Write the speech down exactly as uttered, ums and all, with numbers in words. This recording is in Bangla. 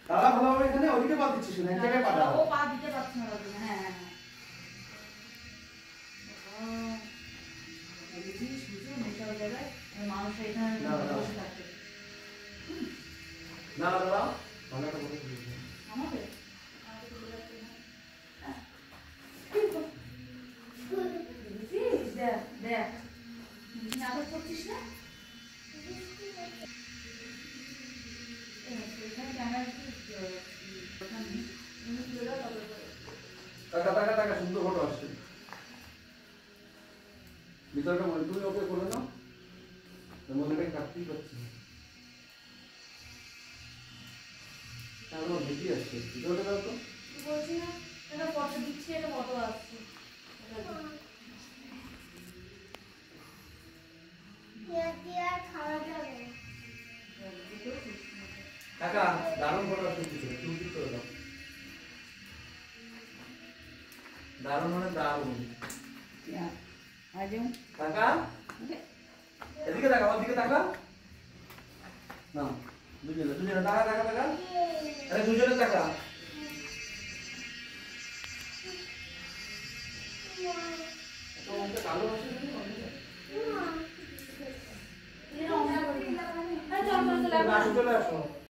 দাদা ভালোভাবে এখানে ওদিকে পা দিচ্ছিস না, এখানে পা দাও। ও পা দিতে পারছ না দাদা। হ্যাঁ হ্যাঁ হ্যাঁ বুঝি সুজু মেশা হয়ে যাবে মানুষ এখানে বসে থাকবে না না দাদা ভালো একটা কথা বলছি আমাদের দেখ দেখ আদর করছিস না টাকা টাকা টাকা সুন্দর ফটো আসছে ভিতরটা মনে তুমি ওকে করে নাও মনেটাই কাটতেই পারছি তারপর বেশি আসছে ভিতরটা দাও তো বলছি না এটা ফটো দিচ্ছি এটা ফটো আসছে টাকা দারুণ ফটো আসছে তুমি ঠিক করে দাও দারুণ মানে দারুণ টাকা এদিকে টাকা ওদিকে টাকা না দুজনে দুজনে টাকা টাকা টাকা আরে দুজনে টাকা তো ওকে কালো আসে না চল চল চল চলে আসো